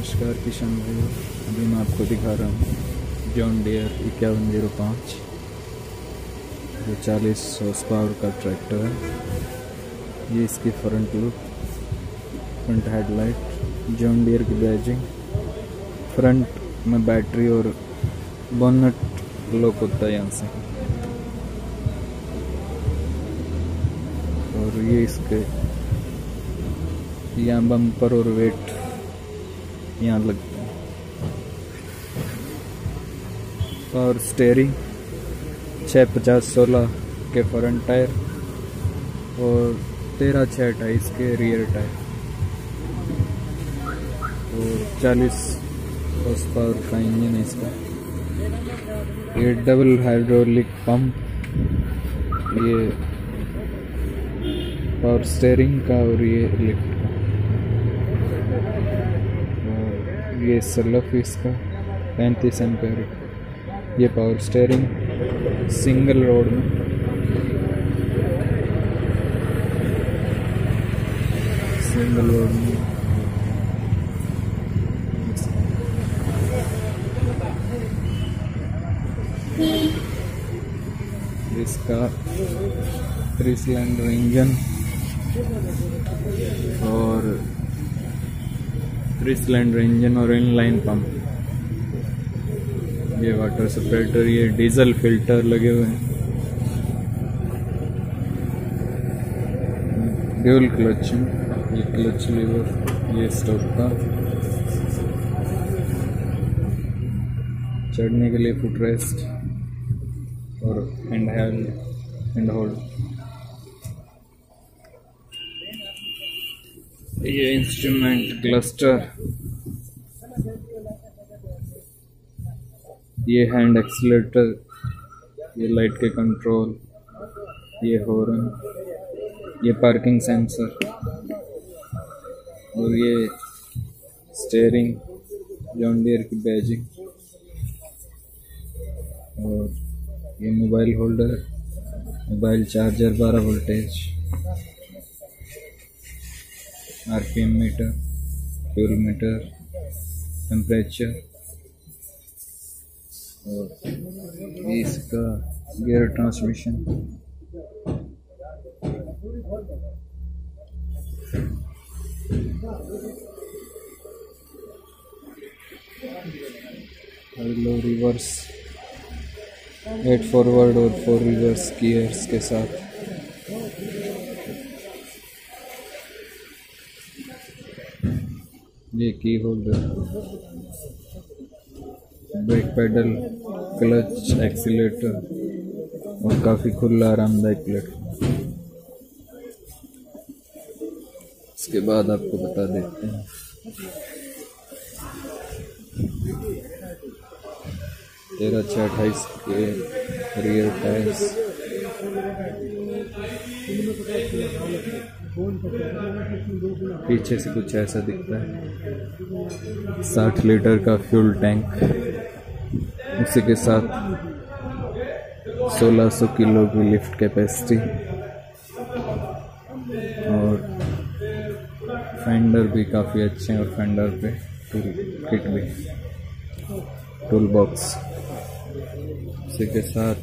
नमस्कार किसान भाइयों, अभी मैं आपको दिखा रहा हूँ जॉन डियर 5105 जो 40 हॉर्स पावर का ट्रैक्टर है। ये इसकी front look, front headlight, John Deere की बैजिंग, फ्रंट में बैटरी और बोनट लॉक होता है यहाँ से। और ये इसके यहाँ बम्पर और वेट यहाँ लगता है। और स्टेयरिंग 650/16 के फ्रंट टायर और 13/628 के रियर टायर और 40 हॉर्स पावर का इंजन है इसका। ये डबल हाइड्रोलिक पंप, ये पावर स्टेयरिंग का और ये लिफ्ट का। और ये सलफ इसका 35 एम्पेयर। ये पावर स्टेयरिंग सिंगल रोड में, सिंगल रोड में। इसका 3 सिलेंडर इंजन और 3 सिलेंडर इंजन और इनलाइन पंप। ये वाटर सेपरेटर, ये डीजल फिल्टर लगे हुए हैं। ड्यूल क्लच, ये क्लच लीवर, ये स्टॉप का। चढ़ने के लिए फुट रेस्ट और हैंड होल्ड। ये इंस्ट्रूमेंट क्लस्टर, ये हैंड एक्सीलेटर, ये लाइट के कंट्रोल, ये हॉर्न, ये पार्किंग सेंसर और ये स्टीयरिंग, जॉन डियर की बैजिंग। और ये mobile holder, mobile charger, 12 voltage, RPM meter, fuel meter, temperature. और ये इसका gear transmission. Low reverse, 8 forward और 4 रिवर्स गियर्स के साथ। ये key holder, brake pedal, clutch, accelerator और काफ़ी खुला आरामदायक प्लेटफॉर्म। इसके बाद आपको बता देते हैं 13/628 के रियर टायर्स। पीछे से कुछ ऐसा दिखता है। 60 लीटर का फ्यूल टैंक, उसी के साथ 1600 किलो की लिफ्ट कैपेसिटी। और फेंडर भी काफ़ी अच्छे हैं और फेंडर पे टूल किट भी, टूल बॉक्स। उसी के साथ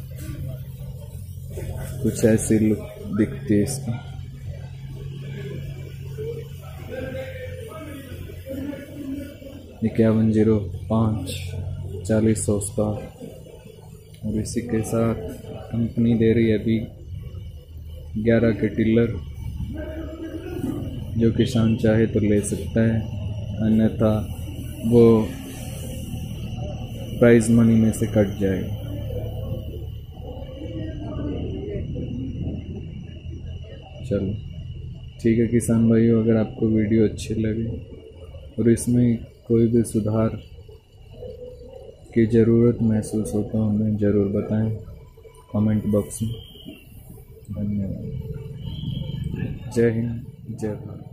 कुछ ऐसी लुक दिखती है इसकी। ये 5105 40 हॉर्स पावर। और इसी के साथ कंपनी दे रही है अभी 11 के टिलर, जो किसान चाहे तो ले सकता है, अन्यथा वो प्राइज मनी में से कट जाएगा। चलो ठीक है किसान भाइयों, अगर आपको वीडियो अच्छी लगे और इसमें कोई भी सुधार की ज़रूरत महसूस हो तो हमें ज़रूर बताएं कमेंट बॉक्स में। धन्यवाद। जय हिंद, जय भारत।